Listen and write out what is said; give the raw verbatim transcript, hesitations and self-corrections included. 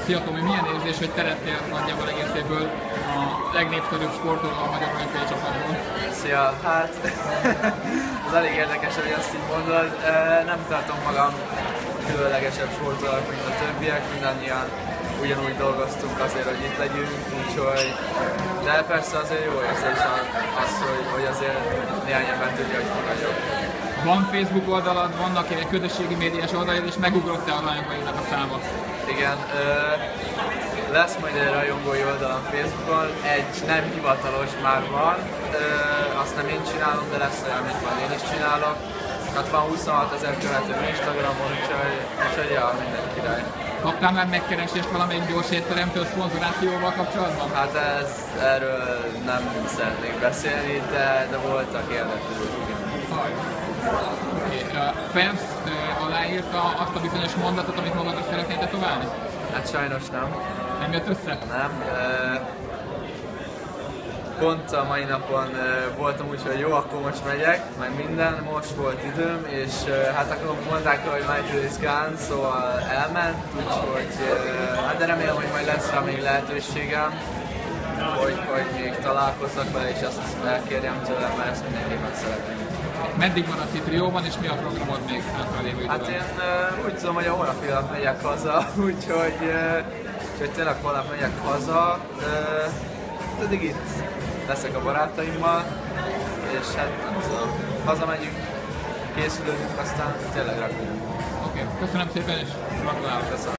Szia Tomi, milyen érzés, hogy te lettél nagyjából egész évből a legnépszerűbb sportoló a magyar olimpiai csapatból? Szia, hát ez elég érdekes, hogy ezt így mondod. Nem tartom magam különlegesebb sportolónak, mint a többiek, mindannyian ugyanúgy dolgoztunk azért, hogy itt legyünk, úgyhogy... De persze azért jó érzés az, hogy, hogy azért néhány ember tudja, hogy ki vagyok. Van Facebook oldalad, vannak ilyen közösségi médiás oldalad, és megugrott a rajongóinak a száma. Igen, ö, lesz majd egy rajongói oldalam Facebookon, egy nem hivatalos már van, ö, azt nem én csinálom, de lesz olyan, amit majd én is csinálok. Hát van huszonhat ezer követőm Instagramon, úgyhogy, úgyhogy ja, minden király. Kaptál már megkeresést valamelyik gyors étteremtől szponzorációval kapcsolatban? Hát ez, erről nem szeretnék beszélni, de, de voltak érdeklődők. Okay. Uh, Phelps uh, aláírta azt a bizonyos mondatot, amit magadra szeretnél tetoválni? Hát sajnos nem. Nem jött össze? Nem. Uh, pont a mai napon uh, voltam úgy, hogy jó, akkor most megyek, meg minden, most volt időm, és uh, hát akkor mondták, hogy Michael is gone, szóval elment, úgyhogy uh, hát de remélem, hogy majd lesz rá még lehetőségem, hogy, hogy még találkozzak vele, és azt elkérjem tőlem, mert ezt mindenképpen szeretném. Meddig maradsz itt Rióban, és mi a programod még hátra lévő időben? Hát én uh, úgy tudom, hogy a holnapi nap megyek haza, úgyhogy, uh, úgyhogy tényleg holnap megyek haza. Uh, pedig itt leszek a barátaimmal, és hát nem tudom, hazamegyünk, készülődünk, aztán tényleg repülünk. Oké, okay. Köszönöm szépen, és gratulálok!